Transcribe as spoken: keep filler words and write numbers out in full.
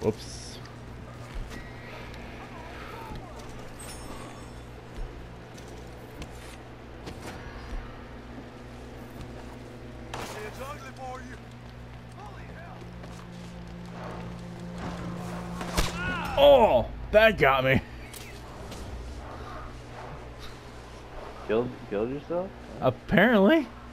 Whoops. It's ugly for you. Holy hell. Oh, that got me. Killed, killed yourself? Apparently.